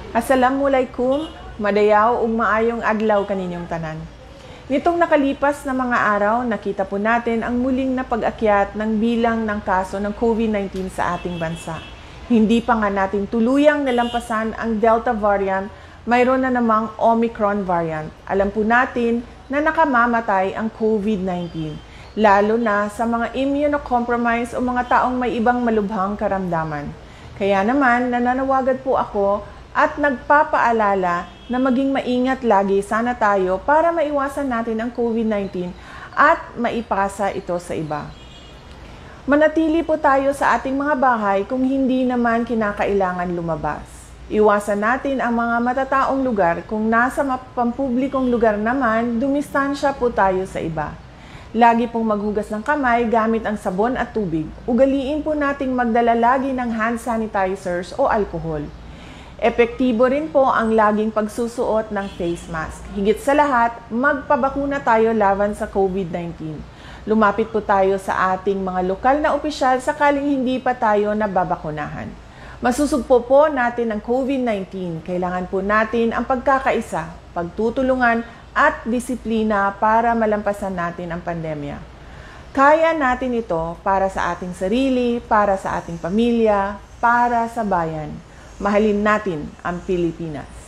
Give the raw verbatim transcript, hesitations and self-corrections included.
Assalamualaikum, madayaw ug maayong adlaw kaninyong tanan. Nitong nakalipas na mga araw, nakita po natin ang muling na pag-akyat ng bilang ng kaso ng COVID nineteen sa ating bansa. Hindi pa nga natin tuluyang nalampasan ang Delta variant, mayroon na namang Omicron variant. Alam po natin na nakamamatay ang COVID nineteen, lalo na sa mga immunocompromised o mga taong may ibang malubhang karamdaman. Kaya naman, nananawagan po ako at nagpapaalala na maging maingat lagi sana tayo para maiwasan natin ang COVID nineteen at maipasa ito sa iba. Manatili po tayo sa ating mga bahay kung hindi naman kinakailangan lumabas. Iwasan natin ang mga matataong lugar. Kung nasa pampublikong lugar naman, dumistansya po tayo sa iba. Lagi pong maghugas ng kamay gamit ang sabon at tubig. Ugaliin po nating magdala lagi ng hand sanitizers o alcohol. Epektibo rin po ang laging pagsusuot ng face mask. Higit sa lahat, magpabakuna tayo laban sa COVID nineteen. Lumapit po tayo sa ating mga lokal na opisyal sakaling hindi pa tayo nababakunahan. Masusugpo po natin ang COVID nineteen. Kailangan po natin ang pagkakaisa, pagtutulungan at disiplina para malampasan natin ang pandemya. Kaya natin ito para sa ating sarili, para sa ating pamilya, para sa bayan. Mahalin natin ang Pilipinas.